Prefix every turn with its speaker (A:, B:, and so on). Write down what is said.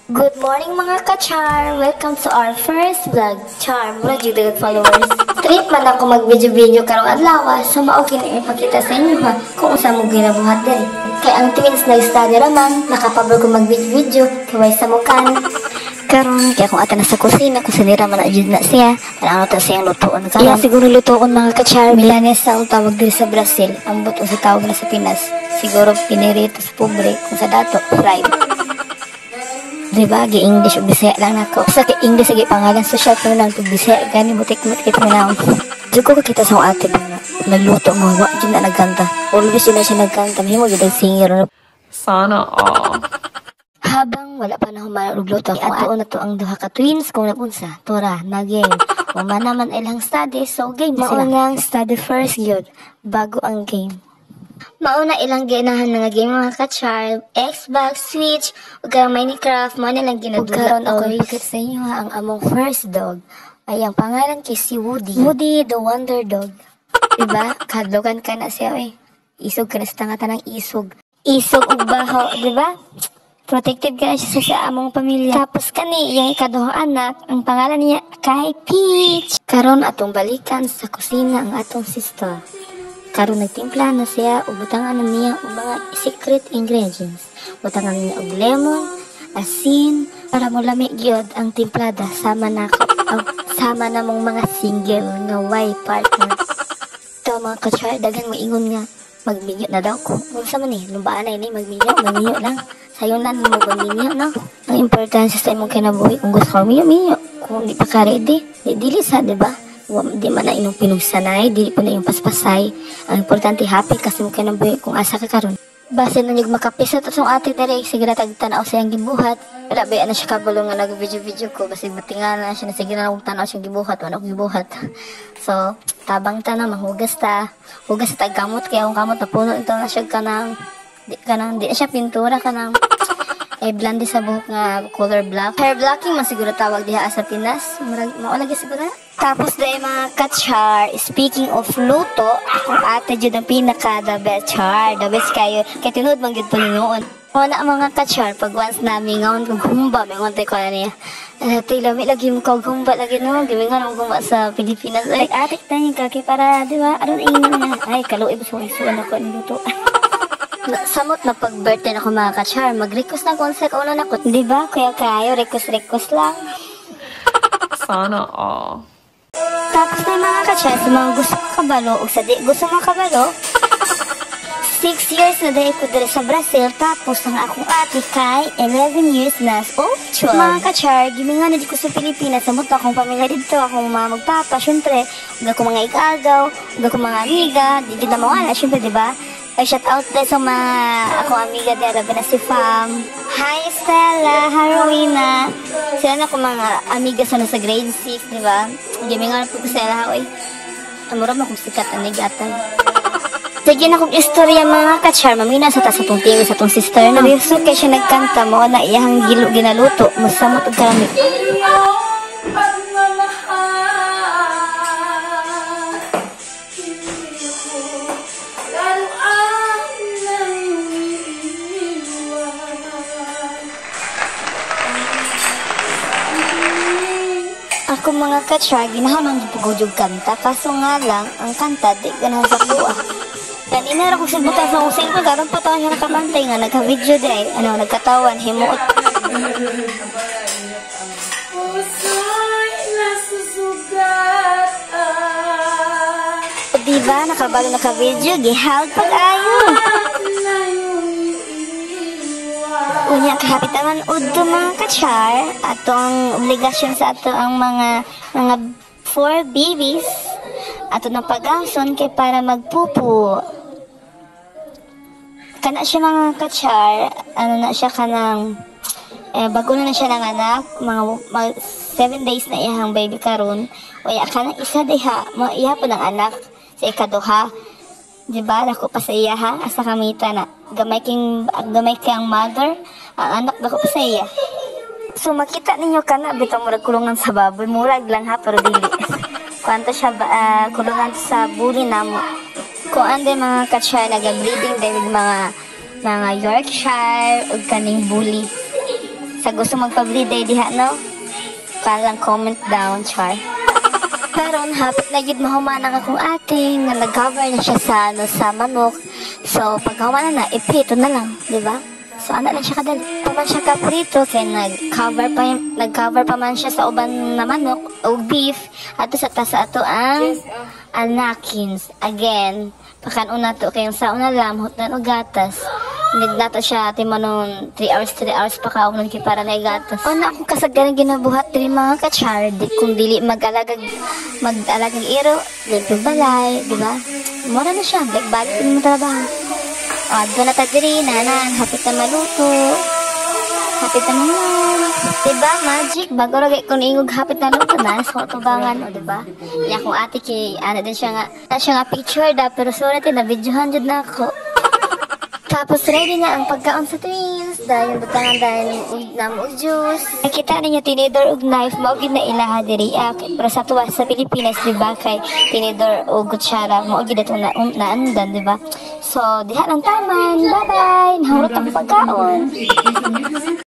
A: Good morning mga ka-char! Welcome to our first vlog. Char, mula dito followers. Treat man ako mag-video-video karong adlaw sa maokin na ipakita sa inyo ha kung saan mo ginabuhat din. Kaya ang twins nag-study raman, nakapabor ko mag-video-video, kaway sa mukan. Karon kaya kung ata na sa kusina, kung sanira man na siya, ano ta siyang lutoon karon. Iya siguro lutoon mga ka-char. Milanesa ang tawag diri sa Brazil, ambot o sa tawag na sa Pinas. Siguro pinirito sa pobre, kung sa dato, fried. Diba, gi-English o Bisaya lang nako. Sa English sige pangalan social pero nang Bisaya gani butik-butik mo na. Jugo ko kita sa ate ba nga nagluto mo wa gyud na nagkanta. Always yun na siya nagkanta, himo gyud singer.
B: Sana all.
A: Habang wala pa na humalugluto, ato na to ang duha ka twins kung napunsa. Tora, na game. Uma naman ilang study, so game sila. Maunang study first yun, bago ang game. Mauna ilang ginahan nga game mga ka-char, Xbox, Switch, ug Minecraft, mo nilang ginadula. Ug ako ipakit sa inyo ang among first dog. Ay ang pangalan kay si Woody. Woody the Wonder Dog. Diba? Kadlogan ka na siya eh. Isog ka na sa tangatan ng isog. Isog ug baho, diba? Protective ka na siya sa among pamilya. Tapos kani, yung ikaduhang anak, ang pangalan niya kay Peach. Karon atong balikan sa kusina ang atong sister. Karon nagtimpla na siya, ubutangan na niya ang mga secret ingredients. Ubutangan niya og lemon, asin, para mo lami gyud ang timplada sama na sama na mong mga single nga way partner. Ito mga ka-char, dagan maingon nga magminyo na daw ko. Kung sa man lumbaan na ini magminyo lang. Sayo na mo magminyo no. Ang importansya sa imong kinabuhi kung gusto mo minyo. Kung di pa ka ready, dili sa, diba? Di man na inyong pinugsanay, di po na yung paspasay. Ang importante happy kasi mo kinabuhi kung asa ka karon. Base na yung makapisa to song ate dere, sige na tagtanaw sa iyang gibuhat. Wala ba na siya kabalo nga nag-video ko, basi batingan na siya na sige na tanaw siyang gibuhat, wala ko gibuhat. So, tabang ta na, mahugas ta. Hugas ta gamot, kaya kung gamot na puno ito na siya kanang, di na siya pintura kanang, blandi sa buhok nga color black. Hair blocking man siguro tawag diha sa Pinas. Maulagi siguro. Tapos dahil mga ka-char, speaking of luto, akong ate dyan ang pinaka the best char. The best kayo. Kaya tinod mang dyan po noon. Wala mga ka-char, pag once namin ngayon kong humba, may ngontay ko na niya. Lami lagi mo kong humba lagi no. Gimingan ang humba sa Pilipinas. Like, ate kita yung kaki para, di ba? Aron ingin na. Ay, kaluib suwan ako ng luto. Samot na pag-birthday na ko mga ka-char, mag-request na kung sa kaunan ako. Diba? Kaya kayo, request lang.
B: Sana all.
A: Tapos na mga ka-char, sa mga gusto makabalo o sa di gusto makabalo, 6 years na dahil ko dito sa Brazil, tapos ang akong ate kay 11 years na. Oh, 12. Mga ka-char, gimingan na di ko sa Pilipinas, samot akong pamilya dito, akong mga magpapa, syempre, huwag akong mga ikagaw, huwag akong mga amiga, di kita mawala, syempre, diba? Ay, shout out din sa mga akong amiga dera na si Fam. Hi Stella, hi Rowena. Sila na akong mga amiga sa nasa grade 6, di ba? Gimingan po ko sila, oy. Amuram akong sikat ang nigatan. Sige na akong istorya mga ka-char, mamina sa tas atong tingin sa atong sister na. So, kaya siya nagkanta mo na iyang ginaluto, masamot og karami. Ako mga ka-char, ginahaman di pagujog kanta, kaso nga lang, ang kanta di ganahan sa kuha. Kanina rin kung sinubutan sa usin ko, garang pa taon siya nakabantay nga, nagka-video di ay, nagkatawan, himuot. Diba, nakabalo naka-video, gihawag pag-ayo. Unya kahapit naman udto mga ka-char, ato ang obligasyon sa ato ang mga 4 babies ato ng pag-angson kay para magpupo. Kana siya mga ka-char, ano na siya kanang bago na siya ng anak, mga 7 days na iyang baby karon. Uya kana isa diha, iya po ng anak sa ikaduha. Diba, dako pa sa iya ha, asa kamita na. Gamay kang mother, ang anak dako pa sa iya. So makita ninyo ka na, bitang murag kulungan sa baboy, murag lang ha, pero dili. Kwanto siya kulungan sa buli na mo. Kung ande mga ka-char, nag-breeding, dahil mga Yorkshire, o kaning bully. Sa gusto magpa-breed diha, no? Palang comment down, char. Karon hapit na gid mahumanang akong ate nga nag-cover na siya sa sa manok. So pag humanan na iprito na lang, di ba? So ana lang siya kadali. Paman siya kaprito kay nag-cover pa man siya sa uban na manok o beef ato sa tasa ato ang anakins. Again, pakanuna to kay sa una lamhot na og gatas. Nagdata siya timanon 3 hours pa kaog nang para na gatas. Ano ako kasagaran ginabuhat diri mga ka-chardi kung dili mag-alagag iro, dili balay, di ba? Mura na siya, balik din mo trabaho. Doon na diri nanan, hapit na maluto. Hapit na naman. Diba, magic? Bago ragay kung ingog hapit na luto na, sa tubangan, o diba? Yan kung ate kay, din siya nga picture da, pero sorry, na-videohan dyan na ako. Tapos ready na ang pagkaon sa twins dahil butangan dahil ng juice. Nakita ninyo tinidor og knife maugid na ilaha diri pero sa tuwa sa Pilipinas di ba kay tinidor og kutsara maugid ato na andan di ba? So diha lang taman. Bye bye. Nahurot ang pagkaon.